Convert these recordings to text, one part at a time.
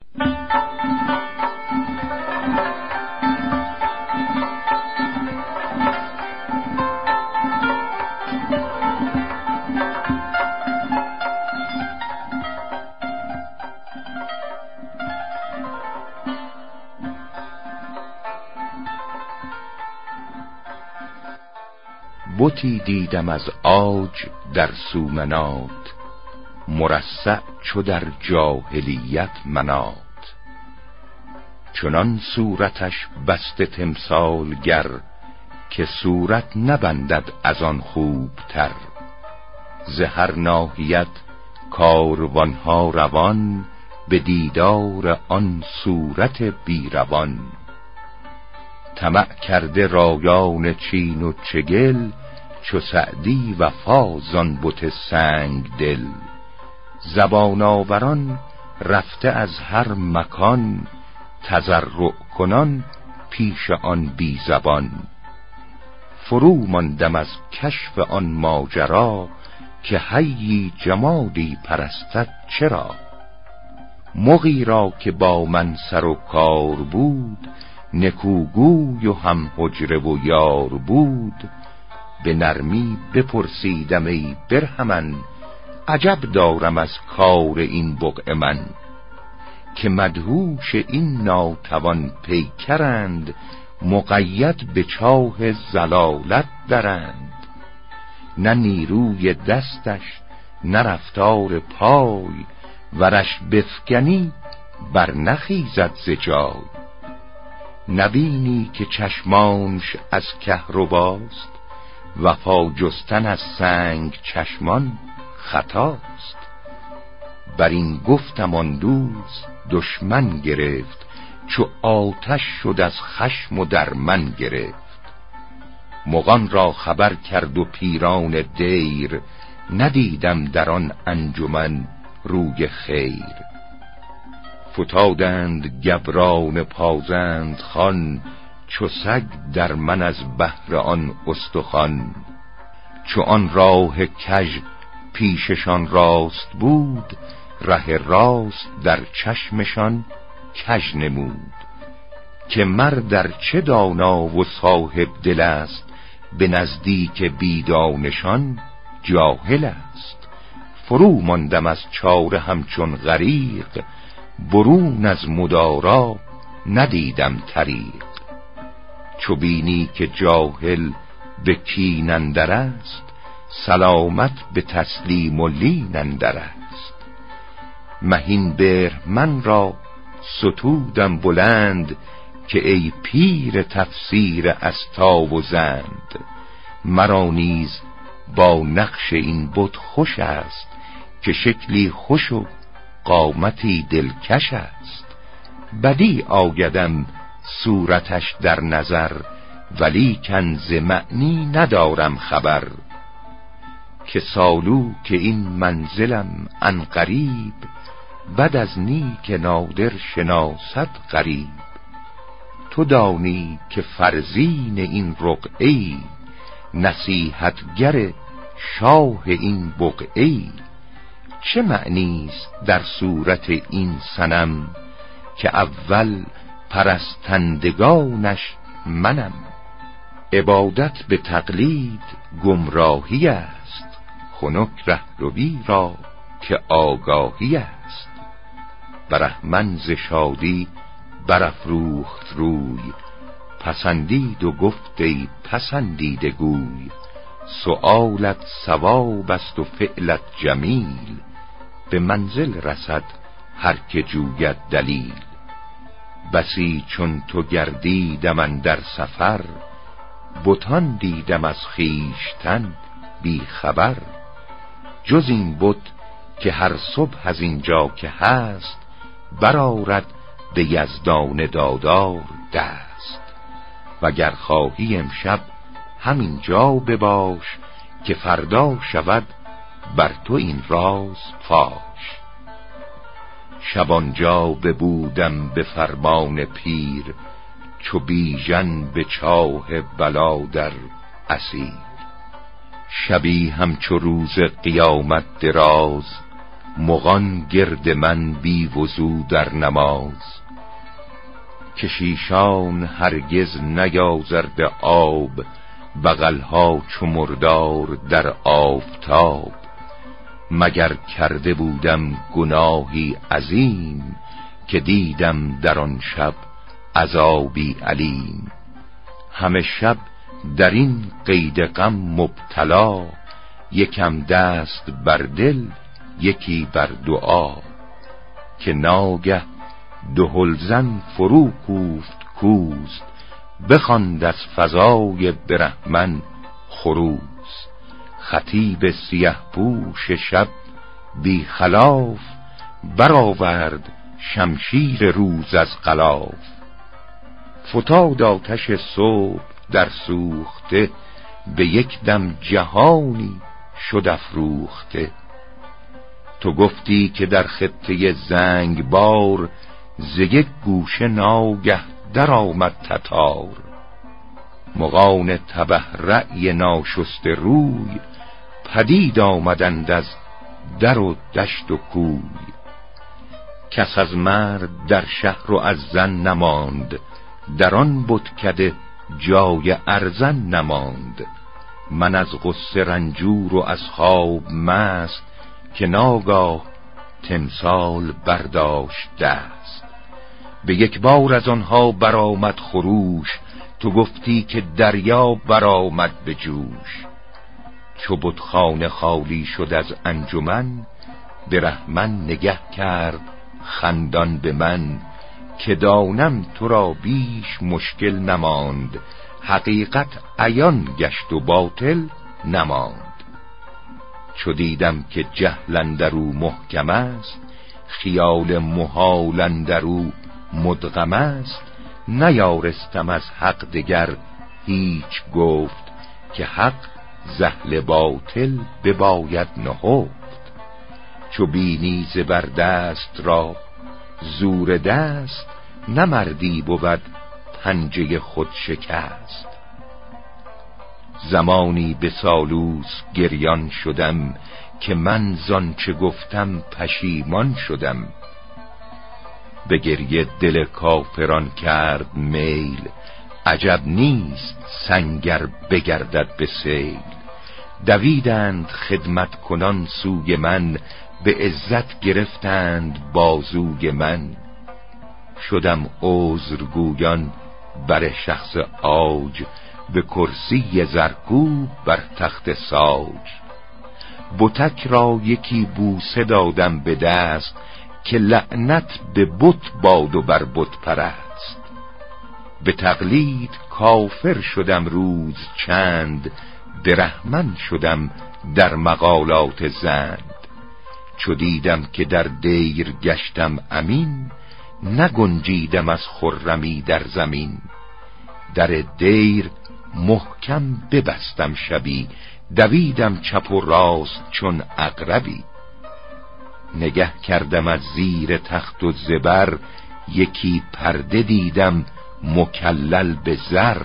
بتی دیدم از عاج در سومنات، مرصع چو در جاهلیت منات. چنان صورتش بسته تمثالگر، که صورت نبندد از آن خوب تر. ز هر ناحیت کاروانها روان، به دیدار آن صورت بیروان. طمع کرده رایان چین و چگل، چو سعدی وفا زان بت سنگ دل. زبان آوران رفته از هر مکان، تضرع کنان پیش آن بی زبان. فرو ماندم از کشف آن ماجرا، که حیی جمادی پرستد چرا. مغی را که با من سر و کار بود، نکوگوی و هم حجره و یار بود. به نرمی بپرسیدم ای برهمن، عجب دارم از کار این بقع من. که مدهوش این ناتوان پیکرند، مقید به چاه زلالت درند. نه نیروی دستش نه رفتار پای، ورش بفگنی بر نخیزد ز جای. نبینی که چشمانش از کهرباست، وفا جستن از سنگ چشمان خطاست. بر این گفتم آن دوست دشمن گرفت، چو آتش شد از خشم و در من گرفت. مغان را خبر کرد و پیران دیر، ندیدم در آن انجمن روی خیر. فتادند گبران پازند خان، چو سگ در من از بهر آن استخوان. چو آن راه کژ پیششان راست بود، ره راست در چشمشان کژ نمود. که مرد در چه دانا و صاحب دل است، به نزدیک بیدانشان جاهل است. فرو ماندم از چاره همچون غریق، برون از مدارا ندیدم طریق. چو بینی که جاهل به کین اندر است، سلامت به تسلیم و لین اندر است. مهین برهمن را ستودم بلند، که ای پیر تفسیر استا و زند. مرا نیز با نقش این بت خوش است، که شکلی خوش و قامتی دلکش است. بدی آیدم صورتش در نظر، ولیکن ز معنی ندارم خبر. که سالو که این منزلم عن قریب، بد از نیک نادر شناسد غریب. تو دانی که فرزین این رقعی، نصیحتگر شاه این بقعی. چه معنیست در صورت این صنم، که اول پرستندگانش منم. عبادت به تقلید گمراهی است، خنک رهروی را که آگاهی است. برهمن ز شادی برافروخت روی، پسندید و گفت ای پسندیده گوی. سؤالت صواب است و فعلت جمیل، به منزل رسد هر که جوید دلیل. بسی چون تو گردیدم اندر سفر، بتان دیدم از خویشتن بی خبر. جز این بت که هر صبح از اینجا که هست، برآرد به یزدان دادار دست. وگر خواهی امشب همینجا بباش، که فردا شود بر تو این راز فاش. شبانجا ببودم به فرمان پیر، چو بیژن به چاه بلا در اسیر. شبی همچو روز قیامت دراز، مغان گرد من بی وضو در نماز. کشیشان هرگز نیازرد آب، بغلها چو مردار در آفتاب. مگر کرده بودم گناهی عظیم، که دیدم در آن شب عذابی علیم. همه شب در این قید غم مبتلا، یکم دست بر دل یکی بر دعا. که ناگه دهلزن فرو کوفت کوز، بخواند از فضای برهمن خروز. خطیب سیه پوش شب بی خلاف، برآورد شمشیر روز از غلاف. فتاد آتش صبح در سوخته، به یک دم جهانی شد افروخته. تو گفتی که در خطه زنگبار، ز یک گوشه ناگه در آمد تتار. مغان تبه رأی ناشست روی، پدید آمدند از در و دشت و کوی. کس از مرد در شهر و از زن نماند، در آن بتکده جای ارزن نماند. من از غصه رنجور و از خواب مست، که ناگاه تمثال برداشت دست. به یک بار از آنها برآمد خروش، تو گفتی که دریا برآمد به جوش. چو بتخانه خالی شد از انجمن، برهمن نگه کرد خندان به من. که دانم تو را بیش مشکل نماند، حقیقت عیان گشت و باطل نماند. چو دیدم که جهل اندرو محکم است، خیال محال اندرو مدغم است. نیارستم از حق دگر هیچ گفت، که حق ز اهل باطل بباید نهفت. چو بینی زبر دست را زور دست، نه مردی بود پنجه خود شکست. زمانی به سالوس گریان شدم، که من زان چه گفتم پشیمان شدم. به گریه دل کافران کرد میل، عجب نیست سنگر بگردد به سیل. دویدند خدمت کنان سوی من، به عزت گرفتند بازوی من. شدم عذرگویان بر شخص عاج، به کرسی زرکوب بر تخت ساج. بتک را یکی بوسه دادم به دست، که لعنت به بت باد و بر بت پرست. به تقلید کافر شدم روز چند، برهمن شدم در مقالات زند. چو دیدم که در دیر گشتم امین، نگنجیدم از خرمی در زمین. در دیر محکم ببستم شبی، دویدم چپ و راست چون عقربی. نگه کردم از زیر تخت و زبر، یکی پرده دیدم مکلل به زر.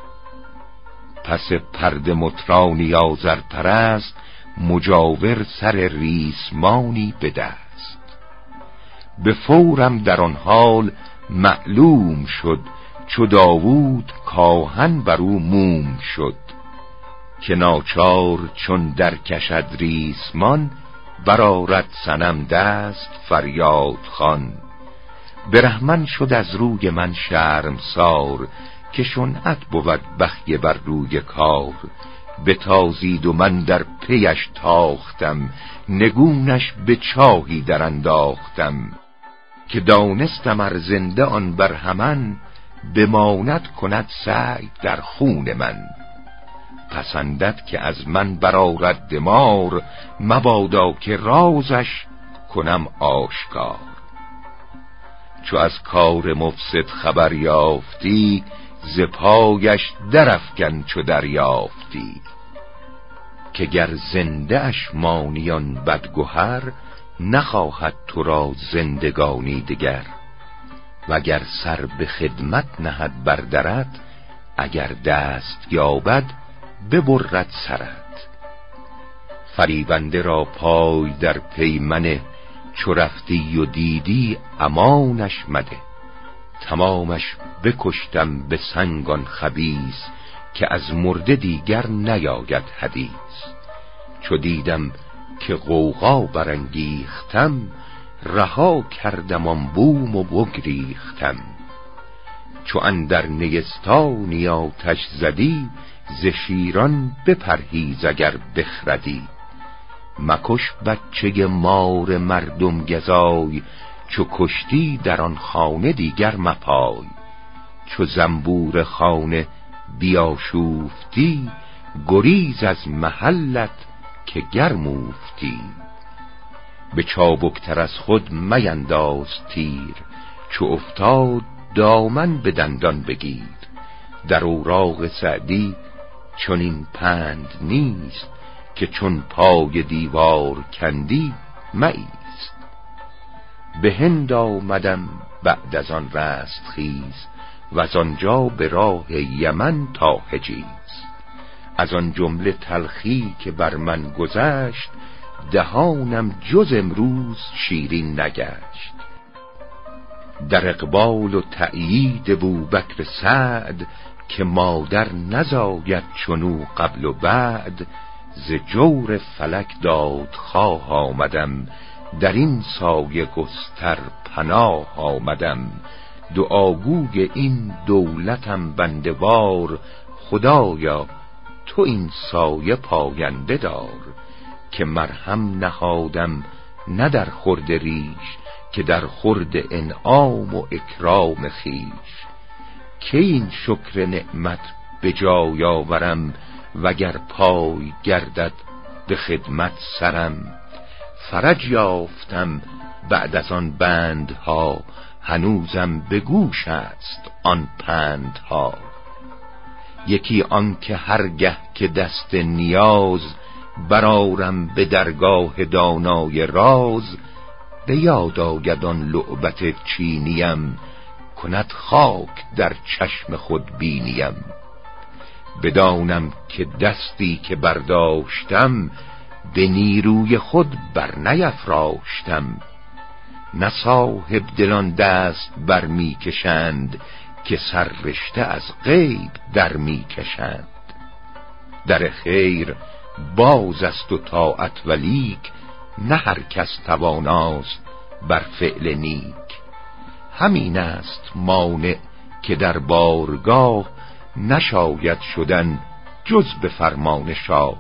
پس پرده مطرانی آذرپرست، مجاور سر ریسمانی به دست. به فورم در آن حال معلوم شد، چو داوود کاهن بر او موم شد. که ناچار چون در کشد ریسمان، برآرد صنم دست فریاد خوان. برهمن شد از روی من شرمسار، که شنعت بود بخیه بر روی کار. بتازید و من در پیش تاختم، نگونش به چاهی در انداختم. که دانستم ار زنده آن برهمن، بماند کند سعی در خون من. پسندد که از من برآرد دمار، مبادا که رازش کنم آشکار. چو از کار مفسد خبر یافتی، ز پایش درافکن چو دریافتی. که گر زنده اش مانیان بدگهر، نخواهد تو را زندگانی دگر. وگر سر به خدمت نهد بر درت، اگر دست یابد ببرد سرت. فریبنده را پای در پی منه، چو رفتی و دیدی امانش مده. تمامش بکشتم به سنگان خبیث، که از مرده دیگر نیاید حدیث. چو دیدم که غوغا برانگیختم، رها کردم آن بوم و بگریختم. چو اندر نیستانی آتش زدی، ز شیران بپرهیز اگر بخردی. مکش بچه مار مردم گزای، چو کشتی در آن خانه دیگر مپای. چو زنبور خانه بیاشوفتی، گریز از محلت که گرم اوفتی. به چابکتر از خود مینداز تیر، چو افتاد دامن به دندان بگیر. در اوراق سعدی چنین پند نیست، که چون پای دیوار کندی مایست. به هند آمدم بعد از آن رستخیز، و از آنجا به راه یمن تا حجیز. از آن جمله تلخی که بر من گذشت، دهانم جز امروز شیرین نگشت. در اقبال و تأیید بوبکر سعد، که مادر نزاید چنو قبل و بعد. ز جور فلک دادخواه آمدم، در این سایه گستر پناه آمدم. دعاگوی این دولتم بنده وار، خدایا تو این سایه پاینده دار. که مرهم نهادم نه در خورد ریش، که در خورد انعام و اکرام خیش. که این شکر نعمت به جای آورم، وگر پای گردد به خدمت سرم. فرج یافتم بعد از آن بندها، هنوزم به گوش است آن پندها. یکی آن که هرگه که دست نیاز، برارم به درگاه دانای راز. به یاد آید آن لعبت چینیم، کند خاک در چشم خود بینیم. بدانم که دستی که برداشتم، به نیروی خود بر نیفراشتم. نه صاحب دلان دست بر می کشند، که سر رشته از غیب در می کشند. در خیر باز است و طاعت ولیک، نه هر کس تواناست بر فعل نیک. همین است مانع که در بارگاه، نشاید شدن جز به فرمان شاه.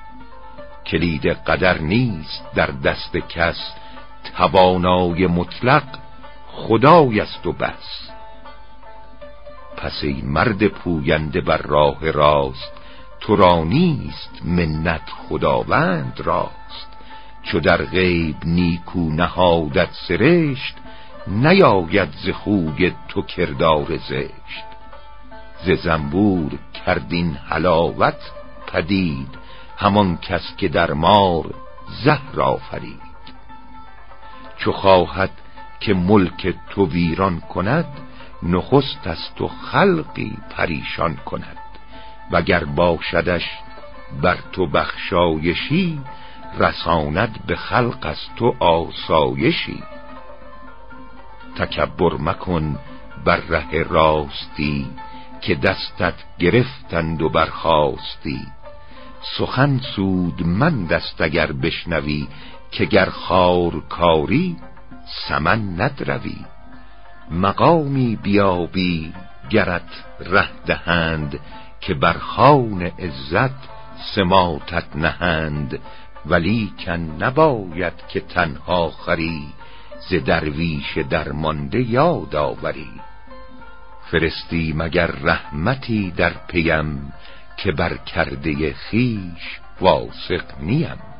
کلید قدر نیست در دست کس، توانای مطلق خدای است و بس. پس ای مرد پوینده بر راه راست، تو را نیست منت خداوند راست. چو در غیب نیکو نهادت سرشت، نیاید ز خوی تو کردار زشت. ز زنبور کردین حلاوت پدید، همان کس که در مار زهر آفرید. چو خواهد که ملک تو ویران کند، نخست از تو خلقی پریشان کند. وگر باشدش بر تو بخشایشی، رساند به خلق از تو آسایشی. تکبر مکن بر ره راستی، که دستت گرفتند و برخاستی. سخن سودمند است اگر بشنوی، که گر خار کاری سمن ندروی. مقامی بیابی گرت ره دهند، که بر خوان عزت سماطت نهند. ولیکن نباید که تنها خری، ز درویش درمانده یاد آوری. فرستی مگر رحمتی در پیم، که بر کرده خویش واثق نیم.